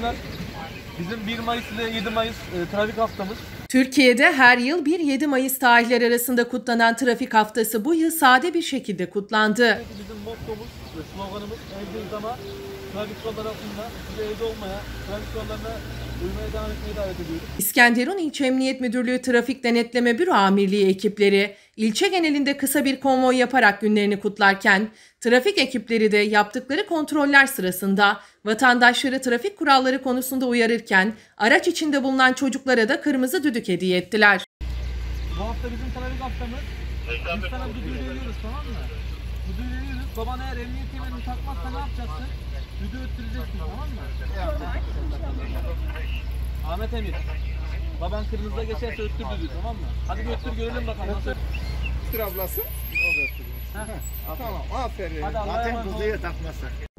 arkadaşlar. Bizim 1 Mayıs ile 7 Mayıs trafik haftamız. Türkiye'de her yıl 1-7 Mayıs tarihleri arasında kutlanan trafik haftası bu yıl sade bir şekilde kutlandı. Bizim mottomuz ve sloganımız evdeyiz ama trafik kuralları altında bizi evde olmaya, trafik kurallarına uymaya devam etmeye davet ediyoruz. İskenderun İlçe Emniyet Müdürlüğü Trafik Denetleme Büro Amirliği ekipleri ilçe genelinde kısa bir konvoy yaparak günlerini kutlarken trafik ekipleri de yaptıkları kontroller sırasında vatandaşları trafik kuralları konusunda uyarırken araç içinde bulunan çocuklara da kırmızı düdük hediye ettiler. Bu hafta bizim trafik haftamız. Biz sana düdüğü veriyoruz, tamam mı? Düdüğü veriyoruz. Baban eğer emniyet kemerini takmazsa ne yapacaksın? Düdüğü öttüreceksin, tamam mı? Ahmet Emir. Baban kırmızıda geçerse öttür düdüğü, tamam mı? Hadi bir öttür görelim bakalım nasıl. Öttür ablası. O da öttürüyor. Tamam, aferin. Hadi Allah'a Zaten emanet ol. kuzuya takması.